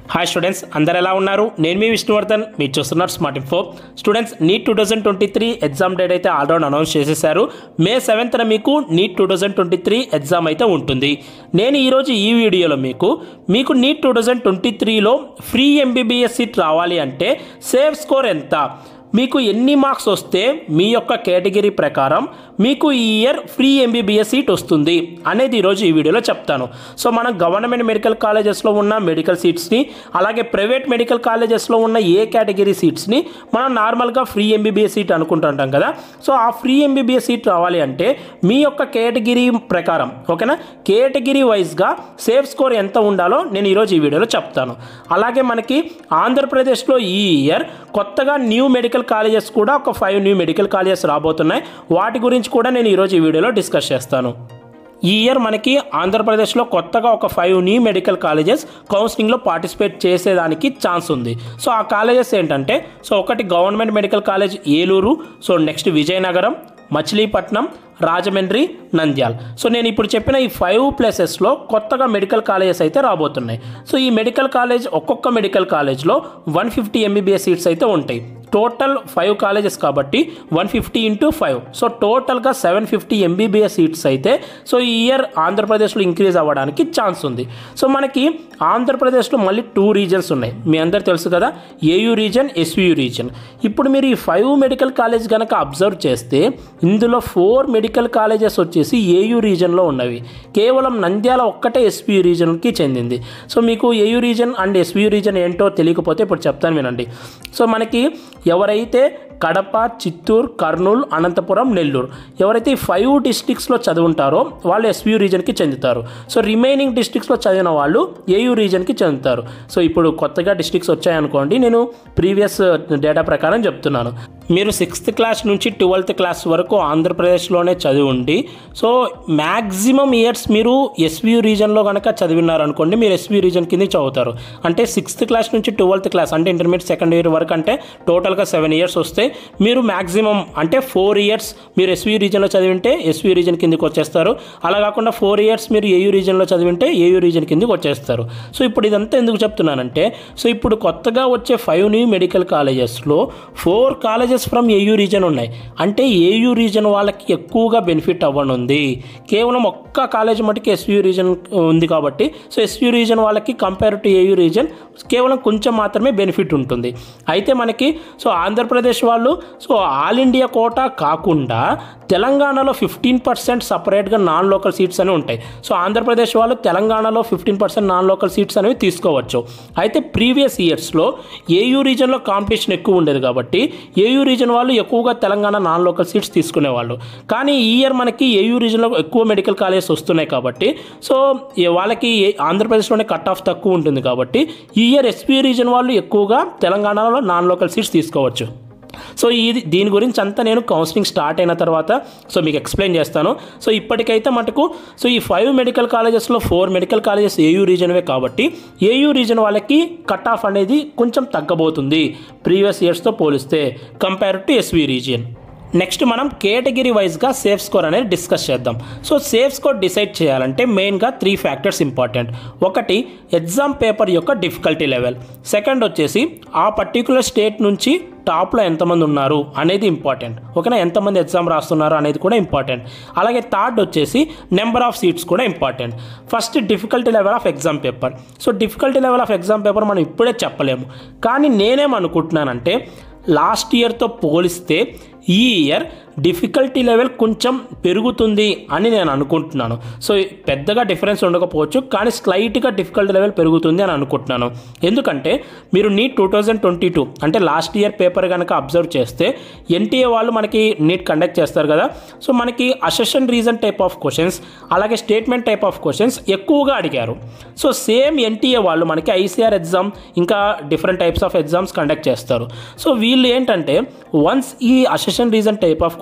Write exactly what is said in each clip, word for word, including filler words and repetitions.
Hi students, అందరు ఎలా ఉన్నారు? నేను మీ విష్ణువర్ధన్, మీరు చూస్తున్నారు smart info. Students, NEET two thousand twenty three exam date అయితే ఆల్రెడీ అనౌన్స్ చేసేసారు. మే సెవెంత్న మీకు NEET two thousand twenty three exam అయితే ఉంటుంది. నేను ఈరోజు ఈ వీడియోలో మీకు మీకు నీట్ టూ థౌజండ్ ట్వంటీ త్రీలో ఫ్రీ ఎంబీబీఎస్ సీట్ రావాలి అంటే సేఫ్ స్కోర్ ఎంత, మీకు ఎన్ని మార్క్స్ వస్తే మీ యొక్క కేటగిరీ ప్రకారం మీకు ఈ ఇయర్ ఫ్రీ ఎంబీబీఎస్ సీట్ వస్తుంది అనేది ఈరోజు ఈ వీడియోలో చెప్తాను. సో మనం గవర్నమెంట్ మెడికల్ కాలేజెస్లో ఉన్న మెడికల్ సీట్స్ని, అలాగే ప్రైవేట్ మెడికల్ కాలేజెస్లో ఉన్న ఏ కేటగిరీ సీట్స్ని మనం నార్మల్గా ఫ్రీ ఎంబీబీఎస్ సీట్ అనుకుంటుంటాం కదా. సో ఆ ఫ్రీ ఎంబీబీఎస్ సీట్ రావాలి అంటే మీ యొక్క కేటగిరీ ప్రకారం, ఓకేనా, కేటగిరీ వైజ్గా సేఫ్ స్కోర్ ఎంత ఉండాలో నేను ఈరోజు ఈ వీడియోలో చెప్తాను. అలాగే మనకి ఆంధ్రప్రదేశ్లో ఈ ఇయర్ కొత్తగా న్యూ మెడికల్ కాలేజెస్ కూడా ఒక ఫైవ్ న్యూ మెడికల్ కాలేజెస్ రాబోతున్నాయి. వాటి గురించి కూడా నేను ఈరోజు ఈ వీడియోలో డిస్కస్ చేస్తాను. ఈ ఇయర్ మనకి ఆంధ్రప్రదేశ్లో కొత్తగా ఒక ఫైవ్ న్యూ మెడికల్ కాలేజెస్ కౌన్సిలింగ్లో పార్టిసిపేట్ చేసేదానికి ఛాన్స్ ఉంది. సో ఆ కాలేజెస్ ఏంటంటే, సో ఒకటి government medical college Eluru, so next Vizianagaram, Machilipatnam, Rajahmundry, Nandyal. So నేను ఇప్పుడు చెప్పిన ఈ ఫైవ్ ప్లేసెస్లో కొత్తగా మెడికల్ కాలేజెస్ అయితే రాబోతున్నాయి. సో ఈ మెడికల్ కాలేజ్, ఒక్కొక్క మెడికల్ కాలేజ్లో వన్ ఫిఫ్టీ ఎంబీబీఎస్ సీట్స్ అయితే ఉంటాయి. టోటల్ ఫైవ్ కాలేజెస్ కాబట్టి one fifty into five, so టోటల్గా సెవెన్ ఫిఫ్టీ ఎంబీబీఎస్ సీట్స్ అయితే సో ఈ ఇయర్ ఆంధ్రప్రదేశ్లో ఇంక్రీజ్ అవ్వడానికి ఛాన్స్ ఉంది. సో మనకి ఆంధ్రప్రదేశ్లో మళ్ళీ టూ రీజన్స్ ఉన్నాయి, మీ అందరు తెలుసు కదా, ఏయూ రీజన్, ఎస్వీయూ రీజన్. ఇప్పుడు మీరు ఈ ఫైవ్ మెడికల్ కాలేజ్ కనుక అబ్జర్వ్ చేస్తే ఇందులో ఫోర్ మెడికల్ కాలేజెస్ వచ్చేసి ఏయూ రీజన్లో ఉన్నవి, కేవలం నంద్యాల ఒక్కటే ఎస్వీయూ రీజన్కి చెందింది. సో మీకు AU region and SVU region ఏంటో తెలియకపోతే ఇప్పుడు చెప్తాను వినండి. సో మనకి ఎవరైతే కడప, చిత్తూరు, కర్నూలు, అనంతపురం, నెల్లూరు, ఎవరైతే ఈ ఫైవ్ డిస్ట్రిక్ట్స్లో చదువుంటారో వాళ్ళు ఎస్వీయూ రీజన్కి చెందుతారు. సో రిమైనింగ్ డిస్ట్రిక్ట్స్లో చదివిన వాళ్ళు ఏయూ రీజన్కి చెందుతారు. సో ఇప్పుడు కొత్తగా డిస్ట్రిక్ట్స్ వచ్చాయనుకోండి, నేను ప్రీవియస్ డేటా ప్రకారం చెప్తున్నాను. మీరు సిక్స్త్ క్లాస్ నుంచి ట్వెల్త్ క్లాస్ వరకు ఆంధ్రప్రదేశ్లోనే చదివి ఉండి, సో మ్యాక్సిమం ఇయర్స్ మీరు ఎస్వీయూ రీజన్లో కనుక చదివినారనుకోండి, మీరు ఎస్వీయూ రీజన్ కింద చదువుతారు. అంటే సిక్స్త్ క్లాస్ నుంచి ట్వెల్త్ క్లాస్ అంటే ఇంటర్మీడియట్ సెకండ్ ఇయర్ వరకు అంటే టోటల్గా సెవెన్ ఇయర్స్ వస్తే మీరు మ్యాక్సిమం అంటే ఫోర్ ఇయర్స్ మీరు ఎస్వీ రీజన్లో చదివింటే ఎస్వీ రీజన్ కిందకి వచ్చేస్తారు. అలా కాకుండా ఫోర్ ఇయర్స్ మీరు ఏయూ రీజన్లో చదివింటే ఏయూ రీజన్ కిందకి వచ్చేస్తారు. సో ఇప్పుడు ఇదంతా ఎందుకు చెప్తున్నానంటే, సో ఇప్పుడు కొత్తగా వచ్చే ఫైవ్ న్యూ మెడికల్ కాలేజెస్లో four colleges from AU region ఉన్నాయి. అంటే ఏయూ రీజన్ వాళ్ళకి ఎక్కువగా బెనిఫిట్ అవ్వనుంది. కేవలం ఒక్క కాలేజ్ మటుకు ఎస్వీ రీజన్ ఉంది కాబట్టి, సో ఎస్వీ రీజన్ వాళ్ళకి కంపేర్ టు ఏయూ రీజన్ కేవలం కొంచెం మాత్రమే బెనిఫిట్ ఉంటుంది. అయితే మనకి సో ఆంధ్రప్రదేశ్ వాళ్ళు సో ఆల్ ఇండియా కోటా కాకుండా తెలంగాణలో ఫిఫ్టీన్ పర్సెంట్ సపరేట్గా నాన్ లోకల్ సీట్స్ అనేవి ఉంటాయి. సో ఆంధ్రప్రదేశ్ వాళ్ళు తెలంగాణలో fifteen percent non local seats అనేవి తీసుకోవచ్చు. అయితే ప్రీవియస్ ఇయర్స్లో ఏయూ రీజన్లో కాంపిటీషన్ ఎక్కువ ఉండేది కాబట్టి ఏయూ రీజన్ వాళ్ళు ఎక్కువగా తెలంగాణ నాన్ లోకల్ సీట్స్ తీసుకునేవాళ్ళు. కానీ ఈ ఇయర్ మనకి ఏయూ రీజన్లో ఎక్కువ మెడికల్ కాలేజెస్ వస్తున్నాయి కాబట్టి సో వాళ్ళకి ఆంధ్రప్రదేశ్లోనే కట్ ఆఫ్ తక్కువ ఉంటుంది కాబట్టి ఈ ఇయర్ ఎస్పీ రీజన్ వాళ్ళు ఎక్కువగా తెలంగాణలో నాన్ లోకల్ సీట్స్ తీసుకోవచ్చు. సో ఇది దీని గురించి అంతా నేను కౌన్సిలింగ్ స్టార్ట్ అయిన తర్వాత సో మీకు ఎక్స్ప్లెయిన్ చేస్తాను. సో ఇప్పటికైతే మటుకు సో ఈ ఫైవ్ మెడికల్ కాలేజెస్లో ఫోర్ మెడికల్ కాలేజెస్ ఏయూ రీజన్వే కాబట్టి ఏయూ రీజన్ వాళ్ళకి కట్ ఆఫ్ అనేది కొంచెం తగ్గబోతుంది ప్రీవియస్ ఇయర్స్తో పోలిస్తే compare to SV region. Next మనం కేటగిరీ వైజ్గా సేఫ్ స్కోర్ అనేది డిస్కస్ చేద్దాం. సో సేఫ్ స్కోర్ డిసైడ్ చేయాలంటే మెయిన్గా త్రీ ఫ్యాక్టర్స్ ఇంపార్టెంట్. ఒకటి ఎగ్జామ్ పేపర్ యొక్క డిఫికల్టీ లెవెల్, సెకండ్ వచ్చేసి ఆ పర్టికులర్ స్టేట్ నుంచి టాప్లో ఎంతమంది ఉన్నారు అనేది ఇంపార్టెంట్, ఓకేనా, ఎంతమంది ఎగ్జామ్ రాస్తున్నారు అనేది కూడా ఇంపార్టెంట్. అలాగే థర్డ్ వచ్చేసి నెంబర్ ఆఫ్ సీట్స్ కూడా important. First difficulty level of exam paper. So difficulty level of exam paper మనం ఇప్పుడే చెప్పలేము, కానీ నేనేమనుకుంటున్నానంటే లాస్ట్ ఇయర్తో పోలిస్తే ఈ ఇయర్ డిఫికల్టీ లెవెల్ కొంచెం పెరుగుతుంది అని నేను అనుకుంటున్నాను. సో పెద్దగా డిఫరెన్స్ ఉండకపోవచ్చు, కానీ స్లైట్గా డిఫికల్టీ లెవెల్ పెరుగుతుంది అని అనుకుంటున్నాను. ఎందుకంటే మీరు NEET two thousand twenty two అంటే లాస్ట్ ఇయర్ పేపర్ కనుక అబ్జర్వ్ చేస్తే ఎన్టీఏ వాళ్ళు మనకి నీట్ కండక్ట్ చేస్తారు కదా. సో మనకి assertion reason type of questions, అలాగే స్టేట్మెంట్ టైప్ ఆఫ్ క్వశ్చన్స్ ఎక్కువగా అడిగారు. సో సేమ్ ఎన్టీఏ వాళ్ళు మనకి ఐసీఆర్ ఎగ్జామ్ ఇంకా different types of exams conduct చేస్తారు. సో వీళ్ళు ఏంటంటే వన్స్ ఈ assertion reason type of question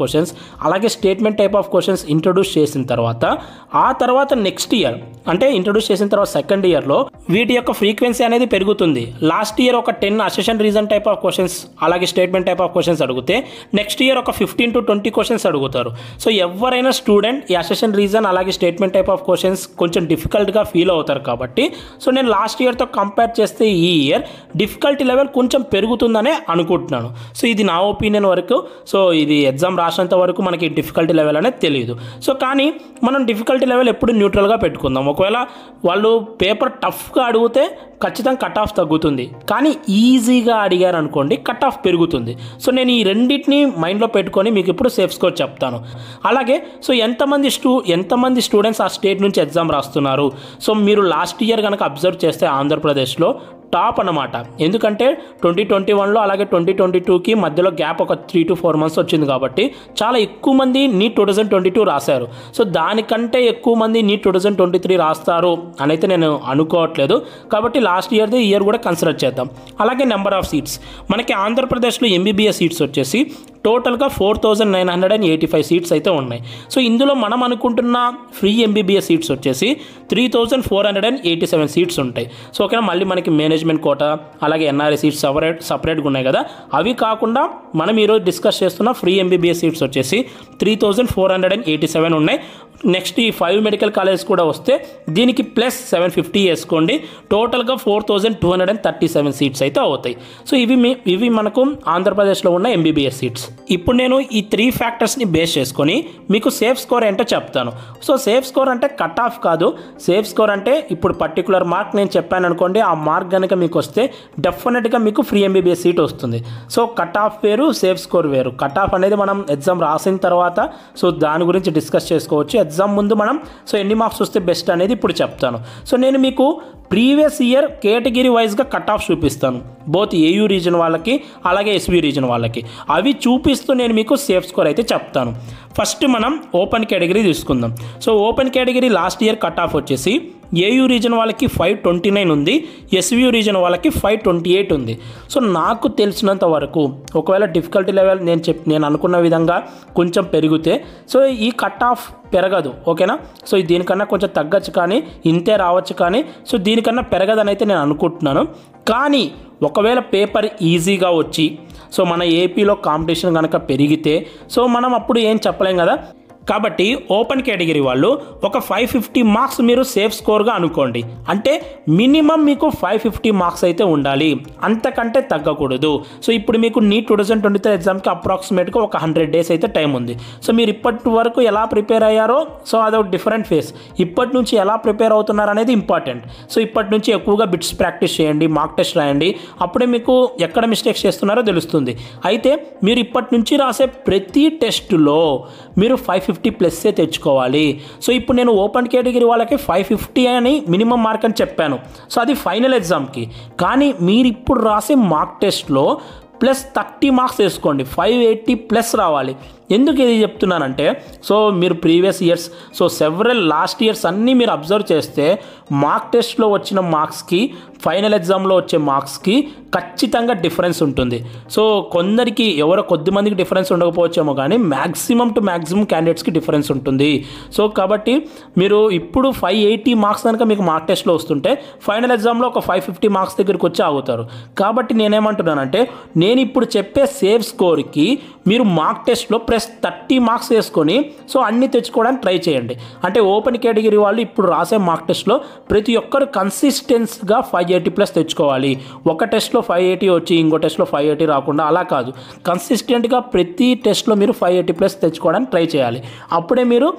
questions అలాగే statement type of questions introduce చేసిన తర్వాత ఆ తర్వాత నెక్స్ట్ ఇయర్ అంటే ఇంట్రొడ్యూస్ చేసిన తర్వాత సెకండ్ ఇయర్లో వీటి యొక్క ఫ్రీక్వెన్సీ అనేది పెరుగుతుంది. లాస్ట్ ఇయర్ ఒక ten assertion reason type of questions అలాగే స్టేట్మెంట్ టైప్ ఆఫ్ క్వశ్చన్స్ అడిగితే నెక్స్ట్ ఇయర్ ఒక ఫిఫ్టీన్ టు ట్వంటీ క్వశ్చన్స్ అడుగుతారు. సో ఎవరైనా స్టూడెంట్ ఈ అసెషన్ రీజన్ అలాగే స్టేట్మెంట్ టైప్ ఆఫ్ క్వశ్చన్స్ కొంచెం డిఫికల్ట్గా ఫీల్ అవుతారు కాబట్టి సో నేను లాస్ట్ ఇయర్తో కంపేర్ చేస్తే ఈ ఇయర్ డిఫికల్టీ లెవెల్ కొంచెం పెరుగుతుందనే అనుకుంటున్నాను. సో ఇది నా ఒపీనియన్ వరకు. సో ఇది ఎగ్జామ్ రాసినంత వరకు మనకి డిఫికల్టీ లెవెల్ అనేది తెలియదు. సో కానీ మనం డిఫికల్టీ లెవెల్ ఎప్పుడు న్యూట్రల్గా పెట్టుకుందాం. ఒకవేళ వాళ్ళు పేపర్ టఫ్గా అడిగితే ఖచ్చితంగా కట్ ఆఫ్ తగ్గుతుంది, కానీ ఈజీగా అడిగారు అనుకోండి కట్ ఆఫ్ పెరుగుతుంది. సో నేను ఈ రెండింటిని మైండ్లో పెట్టుకొని మీకు ఇప్పుడు సేఫ్ స్కోర్ చెప్తాను. అలాగే సో ఎంతమంది స్టూ ఎంతమంది స్టూడెంట్స్ ఆ స్టేట్ నుంచి ఎగ్జామ్ రాస్తున్నారు. సో మీరు లాస్ట్ ఇయర్ కనుక అబ్జర్వ్ చేస్తే ఆంధ్రప్రదేశ్లో టాప్ అన్నమాట. ఎందుకంటే ట్వంటీ ట్వంటీ వన్లో అలాగే ట్వంటీ ట్వంటీ టూకి మధ్యలో గ్యాప్ ఒక త్రీ టు ఫోర్ మంత్స్ వచ్చింది కాబట్టి చాలా ఎక్కువ మంది NEET two thousand twenty two రాశారు. సో దానికంటే ఎక్కువ మంది NEET two thousand twenty three రాస్తారు అని అయితే నేను అనుకోవట్లేదు. కాబట్టి లాస్ట్ ఇయర్ది ఇయర్ కూడా కన్సిడర్ చేద్దాం. అలాగే నెంబర్ ఆఫ్ సీట్స్ మనకి ఆంధ్రప్రదేశ్లో ఎంబీబీఎస్ సీట్స్ వచ్చేసి టోటల్గా four thousand nine hundred and eighty five seats అయితే ఉన్నాయి. సో ఇందులో మనం అనుకుంటున్న ఫ్రీ ఎంబీబీఎస్ సీట్స్ వచ్చేసి three thousand four hundred and eighty seven seats ఉంటాయి. సో ఓకేనా, మళ్ళీ మనకి మేనేజ్మెంట్ కోటా అలాగే ఎన్ఆర్ఐ సీట్స్ సపరేట్ సపరేట్గా ఉన్నాయి కదా. అవి కాకుండా మనం ఈరోజు డిస్కస్ చేస్తున్న ఫ్రీ ఎంబీబీఎస్ సీట్స్ వచ్చేసి three thousand four hundred and eighty seven ఉన్నాయి. నెక్స్ట్ ఈ ఫైవ్ మెడికల్ కాలేజ్ కూడా వస్తే దీనికి ప్లస్ సెవెన్ ఫిఫ్టీ వేసుకోండి, టోటల్గా four thousand two hundred and thirty seven seats అయితే అవుతాయి. సో ఇవి మీ ఇవి మనకు ఆంధ్రప్రదేశ్లో ఉన్న ఎంబీబీఎస్ సీట్స్. ఇప్పుడు నేను ఈ త్రీ ఫ్యాక్టర్స్ని బేస్ చేసుకొని మీకు సేఫ్ స్కోర్ ఏంటో చెప్తాను. సో సేఫ్ స్కోర్ అంటే కట్ ఆఫ్ కాదు. సేఫ్ స్కోర్ అంటే ఇప్పుడు పర్టికులర్ మార్క్ నేను చెప్పాను అనుకోండి, ఆ మార్క్ కనుక మీకు వస్తే డెఫినెట్గా మీకు ఫ్రీ ఎంబీబీఎస్ సీట్ వస్తుంది. సో కట్ ఆఫ్ వేరు, సేఫ్ స్కోర్ వేరు. కట్ ఆఫ్ అనేది మనం ఎగ్జామ్ రాసిన తర్వాత సో దాని గురించి డిస్కస్ చేసుకోవచ్చు. ఎగ్జామ్ ముందు మనం సో ఎన్ని మార్క్స్ వస్తే బెస్ట్ అనేది ఇప్పుడు చెప్తాను. సో నేను మీకు ప్రీవియస్ ఇయర్ కేటగిరీ వైజ్గా కట్ ఆఫ్ చూపిస్తాను, బోత్ ఏయూ రీజన్ వాళ్ళకి అలాగే ఎస్వి రీజన్ వాళ్ళకి. అవి చూపిస్తూ నేను మీకు సేఫ్ స్కోర్ అయితే చెప్తాను. ఫస్ట్ మనం ఓపెన్ కేటగిరీ తీసుకుందాం. So open category last year cut off వచ్చేసి ఏయూ రీజన్ వాళ్ళకి ఫైవ్ ట్వంటీ నైన్ ఉంది, ఎస్వియూ రీజన్ వాళ్ళకి ఫైవ్ ట్వంటీ ఎయిట్ ఉంది. సో నాకు తెలిసినంత వరకు ఒకవేళ డిఫికల్టీ లెవెల్ నేను చెప్ నేను అనుకున్న విధంగా కొంచెం పెరిగితే సో ఈ కట్ ఆఫ్ పెరగదు. ఓకేనా, సో దీనికన్నా కొంచెం తగ్గచ్చు కానీ ఇంతే రావచ్చు, కానీ సో దీనికన్నా పెరగదని అయితే నేను అనుకుంటున్నాను. కానీ ఒకవేళ పేపర్ ఈజీగా వచ్చి సో మన ఏపీలో కాంపిటీషన్ కనుక పెరిగితే సో మనం అప్పుడు ఏం చెప్పలేం కదా. కాబట్టి ఓపెన్ కేటగిరీ వాళ్ళు ఒక ఫైవ్ ఫిఫ్టీ మార్క్స్ మీరు సేఫ్ స్కోర్గా అనుకోండి. అంటే మినిమం మీకు ఫైవ్ ఫిఫ్టీ మార్క్స్ అయితే ఉండాలి, అంతకంటే తగ్గకూడదు. సో ఇప్పుడు మీకు NEET two thousand twenty three ఎగ్జామ్కి అప్రాక్సిమేట్గా ఒక హండ్రెడ్ డేస్ అయితే టైం ఉంది. సో మీరు ఇప్పటి వరకు ఎలా ప్రిపేర్ అయ్యారో సో అదొక డిఫరెంట్ ఫేస్. ఇప్పటి నుంచి ఎలా ప్రిపేర్ అవుతున్నారు అనేది ఇంపార్టెంట్. సో ఇప్పటి నుంచి ఎక్కువగా బిట్స్ ప్రాక్టీస్ చేయండి, మార్క్ టెస్ట్ రాయండి, అప్పుడే మీకు ఎక్కడ మిస్టేక్స్ చేస్తున్నారో తెలుస్తుంది. అయితే మీరు ఇప్పటి నుంచి రాసే ప్రతి టెస్టులో మీరు ఫైవ్ ఫిఫ్టీ ప్లస్సే తెచ్చుకోవాలి. సో ఇప్పుడు నేను ఓపెన్ కేటగిరీ వాళ్ళకి ఫైవ్ ఫిఫ్టీ అని మినిమం మార్క్ అని చెప్పాను. సో అది ఫైనల్ ఎగ్జామ్కి. కానీ మీరు ఇప్పుడు రాసే మార్క్ టెస్ట్లో ప్లస్ థర్టీ మార్క్స్ వేసుకోండి, ఫైవ్ ఎయిటీ ప్లస్ రావాలి. ఎందుకు ఇది చెప్తున్నానంటే సో మీరు previous years so several last years అన్నీ మీరు అబ్జర్వ్ చేస్తే మార్క్ టెస్ట్లో వచ్చిన మార్క్స్కి ఫైనల్ ఎగ్జామ్లో వచ్చే మార్క్స్కి ఖచ్చితంగా డిఫరెన్స్ ఉంటుంది. సో కొందరికి ఎవరో కొద్ది మందికి డిఫరెన్స్ ఉండకపోవచ్చేమో, కానీ మ్యాక్సిమం టు మ్యాక్సిమం క్యాండిడేట్స్కి డిఫరెన్స్ ఉంటుంది. సో కాబట్టి మీరు ఇప్పుడు ఫైవ్ ఎయిటీ మార్క్స్ కనుక మీకు మార్క్ టెస్ట్లో వస్తుంటే ఫైనల్ ఎగ్జామ్లో ఒక ఫైవ్ ఫిఫ్టీ మార్క్స్ దగ్గరికి వచ్చి ఆగుతారు. కాబట్టి నేనేమంటున్నానంటే నేను ఇప్పుడు చెప్పే సేఫ్ స్కోర్కి మీరు మార్క్ టెస్ట్లో ప్లస్ థర్టీ మార్క్స్ వేసుకొని సో అన్నీ తెచ్చుకోవడానికి ట్రై చేయండి. అంటే ఓపెన్ కేటగిరీ వాళ్ళు ఇప్పుడు రాసే మార్క్ టెస్ట్లో ప్రతి ఒక్కరు కన్సిస్టెన్స్గా ఫైవ్ ఎయిటీ ప్లస్ తెచ్చుకోవాలి. ఒక టెస్ట్లో ఫైవ్ ఎయిటీ వచ్చి ఇంకో టెస్ట్లో ఫైవ్ ఎయిటీ రాకుండా అలా కాదు, కన్సిస్టెంట్గా ప్రతి టెస్ట్లో మీరు ఫైవ్ ఎయిటీ ప్లస్ తెచ్చుకోవడానికి ట్రై చేయాలి. అప్పుడే మీరు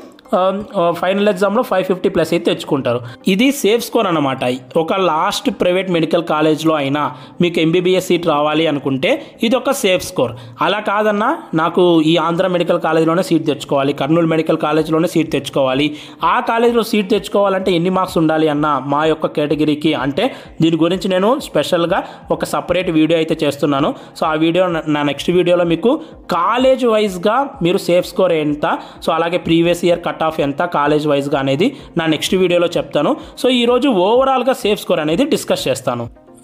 ఫైనల్ ఎగ్జామ్లో ఫైవ్ ఫిఫ్టీ ప్లస్ అయితే తెచ్చుకుంటారు. ఇది సేఫ్ స్కోర్ అన్నమాట. ఒక లాస్ట్ ప్రైవేట్ మెడికల్ కాలేజ్లో అయినా మీకు ఎంబీబీఎస్ సీట్ రావాలి అనుకుంటే ఇది ఒక సేఫ్ స్కోర్. అలా కాదన్నా నాకు ఈ ఆంధ్ర మెడికల్ కాలేజ్లోనే సీట్ తెచ్చుకోవాలి, కర్నూలు మెడికల్ కాలేజ్లోనే సీట్ తెచ్చుకోవాలి, ఆ కాలేజ్లో సీట్ తెచ్చుకోవాలంటే ఎన్ని మార్క్స్ ఉండాలి అన్న మా యొక్క కేటగిరీకి అంటే దీని గురించి నేను స్పెషల్గా ఒక సపరేట్ వీడియో అయితే చేస్తున్నాను. సో ఆ వీడియో నా నెక్స్ట్ వీడియోలో మీకు కాలేజ్ వైజ్గా మీరు సేఫ్ స్కోర్ ఎంత, సో అలాగే ప్రీవియస్ ఇయర్ కట్ ఆఫ్ ఎంత కాలేజ్ వైజ్గా అనేది నా నెక్స్ట్ వీడియోలో చెప్తాను. సో ఈరోజు ఓవరాల్గా సేఫ్ స్కోర్ అనేది డిస్కస్ చేస్తాను.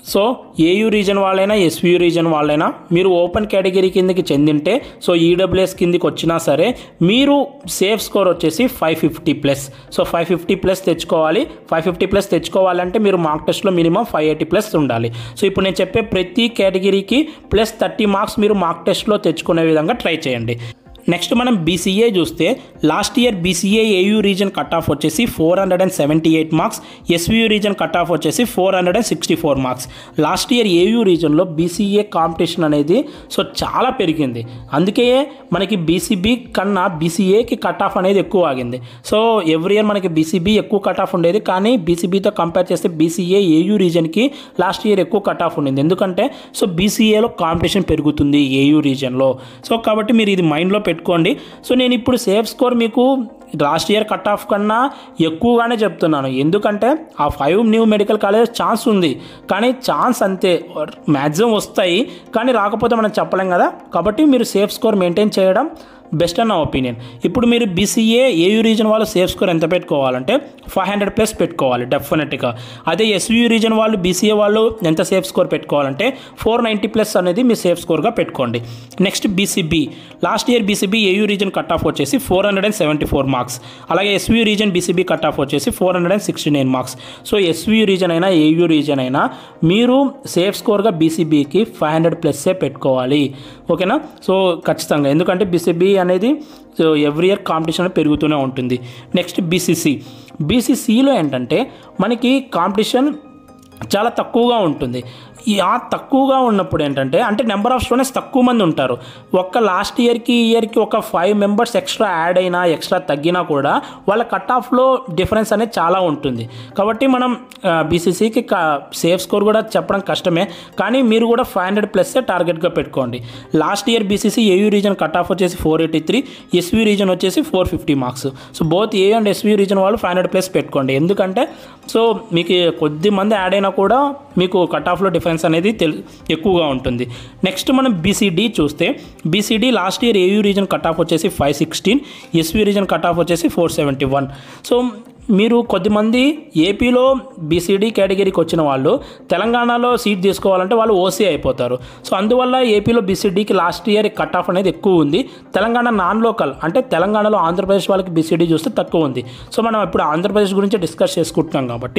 సో ఏయూ రీజన్ వాళ్ళైనా ఎస్వియు రీజన్ వాళ్ళైనా మీరు ఓపెన్ కేటగిరీ కిందకి చెందింటే సో ఈడబ్ల్యూఎస్ కిందకి వచ్చినా సరే మీరు సేఫ్ స్కోర్ వచ్చేసి five fifty plus. So five fifty plus తెచ్చుకోవాలి. ఫైవ్ ఫిఫ్టీ ప్లస్ తెచ్చుకోవాలంటే మీరు మార్క్ టెస్ట్లో మినిమం ఫైవ్ ఎయిటీ ప్లస్ ఉండాలి. సో ఇప్పుడు నేను చెప్పే ప్రతి కేటగిరీకి ప్లస్ థర్టీ మార్క్స్ మీరు మార్క్ టెస్ట్లో తెచ్చుకునే విధంగా ట్రై చేయండి. నెక్స్ట్ మనం బీసీఏ చూస్తే last year BCA AU region cut off వచ్చేసి four hundred and seventy eight marks, SVU region cut off వచ్చేసి four hundred and sixty four marks. Last year AU రీజన్లో బీసీఏ కాంపిటీషన్ అనేది so చాలా పెరిగింది. అందుకే మనకి బీసీబీ కన్నా బీసీఏకి కట్ ఆఫ్ అనేది ఎక్కువ ఆగింది. సో ఎవ్రీ ఇయర్ మనకి బీసీబీ ఎక్కువ కట్ ఆఫ్ ఉండేది, కానీ బీసీబీతో కంపేర్ చేస్తే బీసీఏ ఏయూ రీజన్కి లాస్ట్ ఇయర్ ఎక్కువ కట్ ఆఫ్ ఉండింది. ఎందుకంటే సో బీసీఏలో కాంపిటీషన్ పెరుగుతుంది ఏయూ రీజన్లో. సో కాబట్టి మీరు ఇది మైండ్లో పెట్టుకోండి. సో నేను ఇప్పుడు సేఫ్ స్కోర్ మీకు లాస్ట్ ఇయర్ కట్ ఆఫ్ కన్నా ఎక్కువగానే చెప్తున్నాను. ఎందుకంటే ఆ five new medical college chance ఉంది, కానీ ఛాన్స్ అంతే, మ్యాక్సిమం వస్తాయి కానీ రాకపోతే మనం చెప్పలేం కదా. కాబట్టి మీరు సేఫ్ స్కోర్ మెయింటైన్ చేయడం బెస్ట్ అని నా ఒపీనియన్. ఇప్పుడు మీరు బీసీఏ ఏయూ రీజన్ వాళ్ళు సేఫ్ స్కోర్ ఎంత పెట్టుకోవాలంటే ఫైవ్ హండ్రెడ్ ప్లస్ పెట్టుకోవాలి డెఫినెట్గా. అదే ఎస్వియు రీజన్ వాళ్ళు బీసీఏ వాళ్ళు ఎంత సేఫ్ స్కోర్ పెట్టుకోవాలంటే ఫోర్ నైంటీ ప్లస్ అనేది మీ సేఫ్ స్కోర్గా పెట్టుకోండి. Next BCB, last year BCB AU region cut off వచ్చేసి four hundred and seventy four marks, అలాగే SVU region BCB cut off వచ్చేసి four hundred and sixty nine marks. So SVU region అయినా AU region అయినా మీరు safe స్కోర్గా బీసీబీకి five hundred ప్లస్సే పెట్టుకోవాలి. ఓకేనా? సో ఖచ్చితంగా, ఎందుకంటే బీసీబీ అనేది సో ఎవ్రీ ఇయర్ కాంపిటీషన్ పెరుగుతూనే ఉంటుంది. నెక్స్ట్ బీసీసీ, బీసీసీలో ఏంటంటే మనకి కాంపిటీషన్ చాలా తక్కువగా ఉంటుంది. ఈ ఆ తక్కువగా ఉన్నప్పుడు ఏంటంటే అంటే నెంబర్ ఆఫ్ స్టూడెంట్స్ తక్కువ మంది ఉంటారు. ఒక్క లాస్ట్ ఇయర్కి ఈ ఇయర్కి ఒక ఫైవ్ మెంబర్స్ ఎక్స్ట్రా యాడ్ అయినా ఎక్స్ట్రా తగ్గినా కూడా వాళ్ళ కట్ ఆఫ్లో డిఫరెన్స్ అనేది చాలా ఉంటుంది. కాబట్టి మనం బీసీసీకి సేఫ్ స్కోర్ కూడా చెప్పడం కష్టమే, కానీ మీరు కూడా ఫైవ్ హండ్రెడ్ ప్లస్సే టార్గెట్గా పెట్టుకోండి. Last year BCC AU region cut off వచ్చేసి four eighty three, SV region వచ్చేసి four fifty marks. So both A and SV region వాళ్ళు ఫైవ్ హండ్రెడ్ ప్లస్ పెట్టుకోండి. ఎందుకంటే సో మీకు కొద్ది మంది యాడ్ అయినా కూడా మీకు కట్ ఆఫ్లో డిఫరెన్స్ అనేది తెలు ఎక్కువగా ఉంటుంది. నెక్స్ట్ మనం బీసీడీ చూస్తే BCD last year AU region cut off వచ్చేసి five sixteen, SV region cut off వచ్చేసి ఫోర్ సెవెంటీ వన్. సో మీరు కొద్దిమంది ఏపీలో బీసీడీ కేటగిరీకి వచ్చిన వాళ్ళు తెలంగాణలో సీట్ తీసుకోవాలంటే వాళ్ళు ఓసీ అయిపోతారు. సో అందువల్ల ఏపీలో బీసీడీకి లాస్ట్ ఇయర్ కట్ ఆఫ్ అనేది ఎక్కువ ఉంది. తెలంగాణ నాన్ లోకల్ అంటే తెలంగాణలో ఆంధ్రప్రదేశ్ వాళ్ళకి బీసీడీ చూస్తే తక్కువ ఉంది. సో మనం ఇప్పుడు ఆంధ్రప్రదేశ్ గురించి డిస్కస్ చేసుకుంటున్నాం కాబట్టి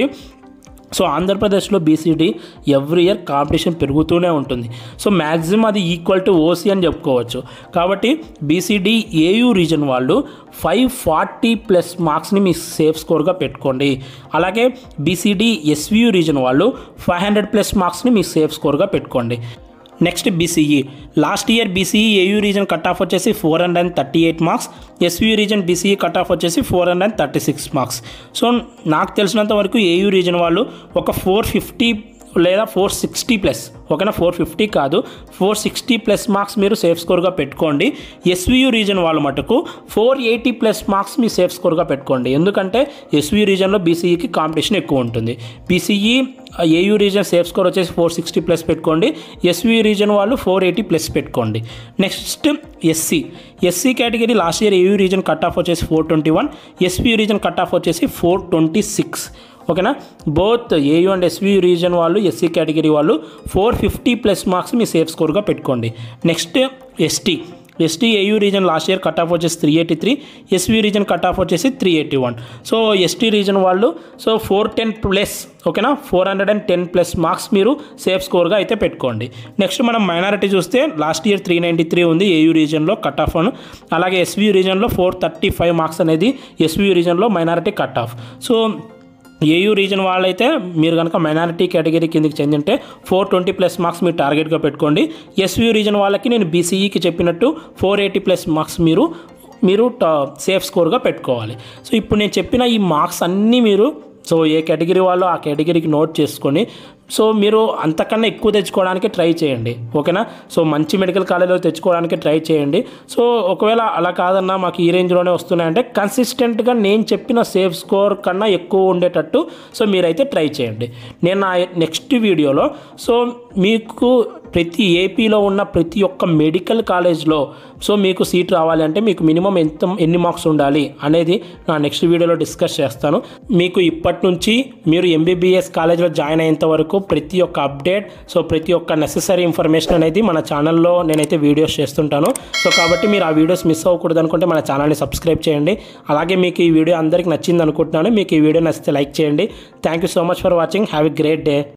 సో ఆంధ్రప్రదేశ్లో బీసీడీ ఎవ్రీ ఇయర్ కాంపిటీషన్ పెరుగుతూనే ఉంటుంది. సో మ్యాక్సిమం అది ఈక్వల్ టు ఓసీ అని చెప్పుకోవచ్చు. కాబట్టి బీసీడీ ఏయూ రీజన్ వాళ్ళు ఫైవ్ ఫార్టీ ప్లస్ మార్క్స్ని మీ సేఫ్ స్కోర్గా పెట్టుకోండి. అలాగే బీసీడీ ఎస్వియు రీజన్ వాళ్ళు ఫైవ్ హండ్రెడ్ ప్లస్ మార్క్స్ని మీ సేఫ్ స్కోర్గా పెట్టుకోండి. Next BCE, last year BCE AU region cut off వచ్చేసి four hundred and thirty eight marks, SVU region BCE cut off వచ్చేసి four hundred and thirty six marks. So నాకు తెలిసినంత వరకు AU region వాళ్ళు ఒక ఫోర్ ఫిఫ్టీ లేదా four sixty plus, ఓకేనా, four fifty కాదు ఫోర్ సిక్స్టీ ప్లస్ మార్క్స్ మీరు సేఫ్ స్కోర్గా పెట్టుకోండి. ఎస్వియు రీజన్ వాళ్ళ మటుకు ఫోర్ ఎయిటీ ప్లస్ మార్క్స్ మీ సేఫ్ స్కోర్గా పెట్టుకోండి. ఎందుకంటే ఎస్వియు రీజన్లో బీసీఈకి కాంపిటీషన్ ఎక్కువ ఉంటుంది. BCE AU region safe score వచ్చేసి ఫోర్ సిక్స్టీ ప్లస్ పెట్టుకోండి, ఎస్వియు రీజన్ వాళ్ళు ఫోర్ ఎయిటీ ప్లస్ పెట్టుకోండి. Next SC, SC category last year AU region cut off వచ్చేసి four twenty one, SVU region cut off వచ్చేసి four twenty six. ఓకేనా? Both AU and SVU region వాళ్ళు SC category వాళ్ళు four fifty plus marks మీ safe స్కోర్గా పెట్టుకోండి. Next ST, ST AU region last year cut off వచ్చేసి three eighty three, SV region cut off వచ్చేసి three eighty one. So ST region వాళ్ళు so four ten plus, ఓకేనా, four hundred and ten plus marks మీరు safe స్కోర్గా అయితే పెట్టుకోండి. Next మనం minority చూస్తే last year three ninety three ఉంది ఏయూ రీజన్లో కట్ ఆఫ్ అను, అలాగే ఎస్వీ రీజన్లో ఫోర్ థర్టీ ఫైవ్ మార్క్స్ అనేది ఎస్వీ రీజన్లో minority cut off. So AU region వాళ్ళైతే మీరు కనుక మైనారిటీ కేటగిరీ కిందకి చెందింటే ఫోర్ ట్వంటీ ప్లస్ మార్క్స్ మీరు టార్గెట్గా పెట్టుకోండి. ఎస్వీ రీజన్ వాళ్ళకి నేను బీసీఈకి చెప్పినట్టు ఫోర్ ఎయిటీ ప్లస్ మార్క్స్ మీరు మీరు సేఫ్ స్కోర్గా పెట్టుకోవాలి. సో ఇప్పుడు నేను చెప్పిన ఈ మార్క్స్ అన్నీ మీరు సో ఏ కేటగిరీ వాళ్ళు ఆ కేటగిరీకి నోట్ చేసుకొని సో మీరు అంతకన్నా ఎక్కువ తెచ్చుకోవడానికి ట్రై చేయండి. ఓకేనా? సో మంచి మెడికల్ కాలేజ్లో తెచ్చుకోవడానికి ట్రై చేయండి. సో ఒకవేళ అలా కాదన్నా మాకు ఈ రేంజ్లోనే వస్తున్నాయంటే కన్సిస్టెంట్గా నేను చెప్పిన సేఫ్ స్కోర్ కన్నా ఎక్కువ ఉండేటట్టు సో మీరైతే ట్రై చేయండి. నేను నా నెక్స్ట్ వీడియోలో సో మీకు ప్రతి ఏపీలో ఉన్న ప్రతి ఒక్క మెడికల్ కాలేజ్లో సో మీకు సీట్ రావాలి అంటే మీకు మినిమం ఎంత ఎన్ని మార్క్స్ ఉండాలి అనేది నా నెక్స్ట్ వీడియోలో డిస్కస్ చేస్తాను. మీకు ఇప్పటి నుంచి మీరు ఎంబీబీఎస్ కాలేజ్లో జాయిన్ అయ్యేంత వరకు ప్రతి ఒక్క అప్డేట్, సో ప్రతి ఒక్క నెసెసరీ ఇన్ఫర్మేషన్ అనేది మన ఛానల్లో నేనైతే వీడియోస్ చేస్తుంటాను. సో కాబట్టి మీరు ఆ వీడియోస్ మిస్ అవ్వకూడదు అనుకుంటే మన ఛానల్ని సబ్స్క్రైబ్ చేయండి. అలాగే మీకు ఈ వీడియో అందరికీ నచ్చింది అనుకుంటున్నాను. మీకు ఈ వీడియో నచ్చితే లైక్ చేయండి. Thank you so much for watching. Have a great day.